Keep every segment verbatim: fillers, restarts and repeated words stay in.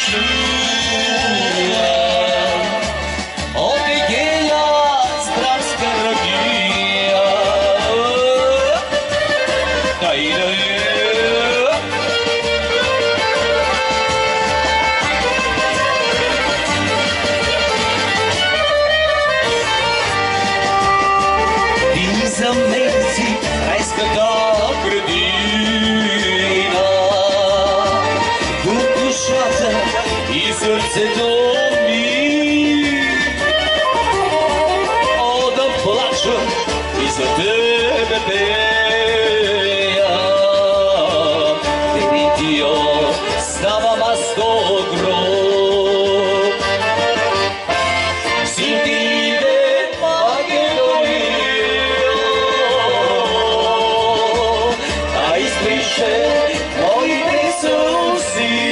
čuva. Od Egeja Stramska rogija. Daj, daj. Замeci райската градина, в душата и сърцето ми. О, да плача и за тебе пея, Великио, ставам аз до гроб. Сидиде моите сълзи.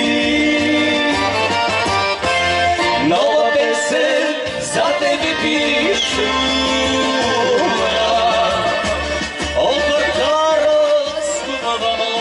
Нова песен за тебе пишу, от върха разкувана.